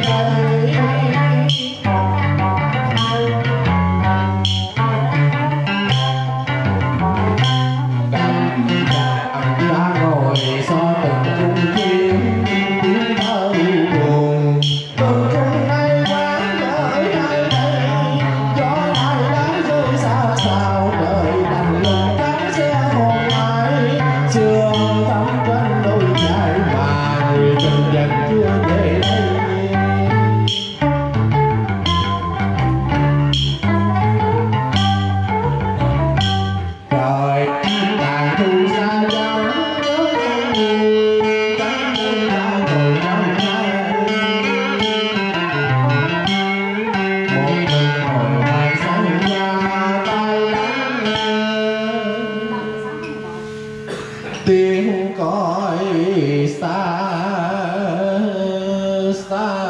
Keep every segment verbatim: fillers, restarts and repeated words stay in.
tiếng cõi xa xa.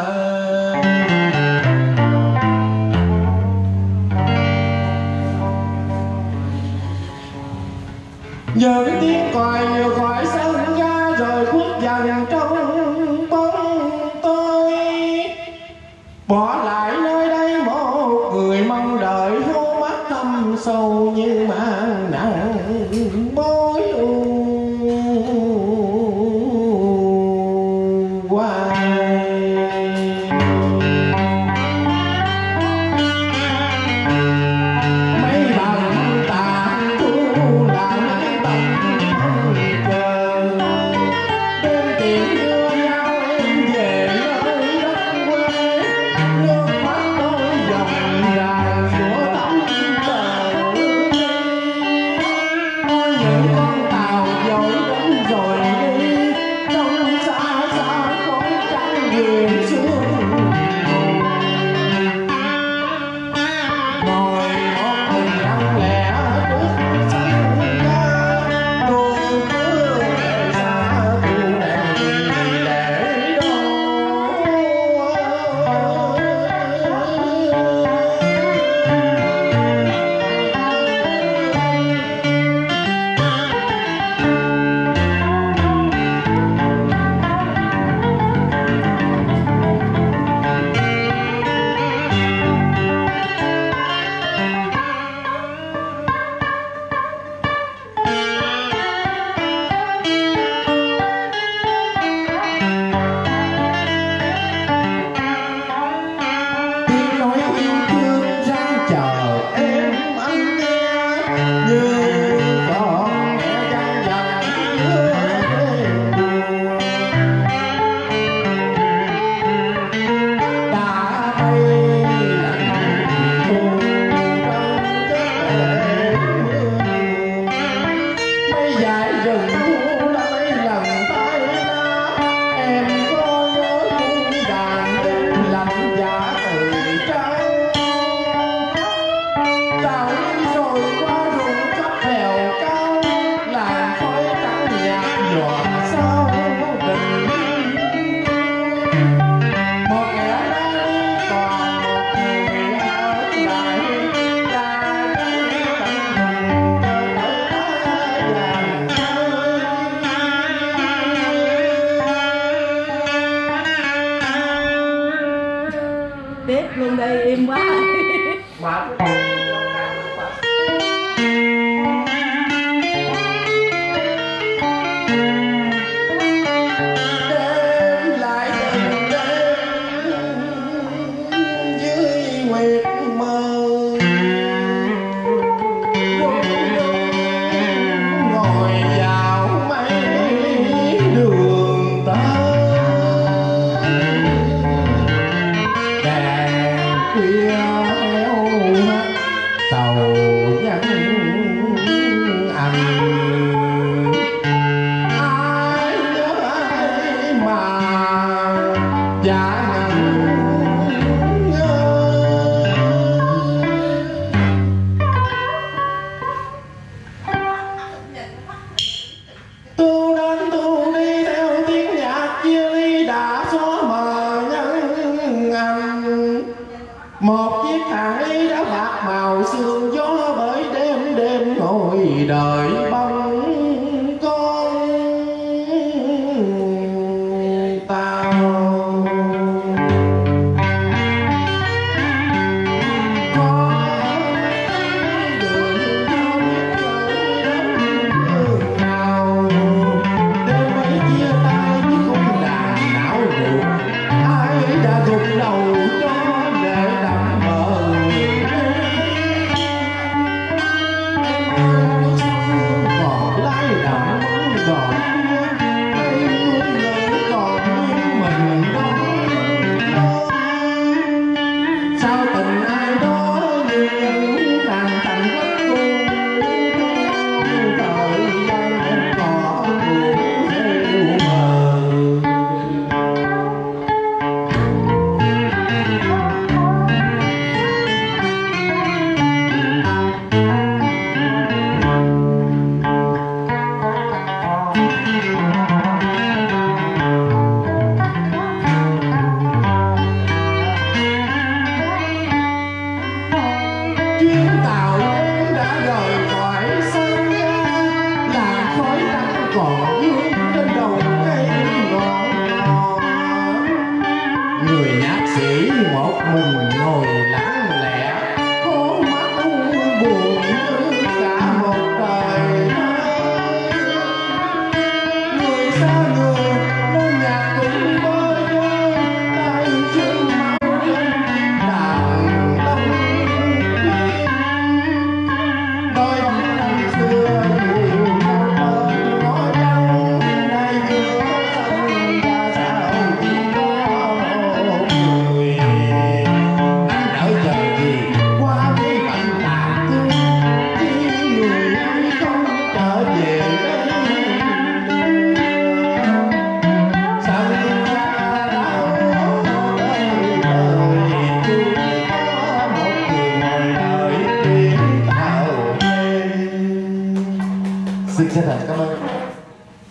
Những tiếng còi nhiều còi sân ga rồi khuất dần trong bóng tối, bỏ lại nơi đây một người mong đợi hô mắt thâm sâu như mang nặng bối u hoài. Mấy bằng tàn thu là mấy bằng cờ, đêm tiễn đưa nhau em về nơi đất quê, nước mắt tôi dòng dài của tấm bờ. Ôi những con tàu dội đến rồi đi, trong xa xa khói trắng hiền sương. Ngồi một mình lặng lẽ trước sân ga, tôi cứ để xa tu này để đâu. Tiếng nói yêu thương ráng chờ em anh nghe, như con mẹ dằn dằn hứa đêm buồn. Đã bay lạnh thù trong giấc đêm buồn, mấy dải rừng thu đã mấy lần tay lá. Em có nhớ cung đàn đêm lạnh giá từ trắng, tàu đi rồi qua rừng khắp đèo cao, làn khói trắng nhạt nhòa sau đình. Một kẻ đã đi còn một người ở lại, ta đi tận cùng chờ đợi ta vàng Tiếp luôn đây im quá. mệt.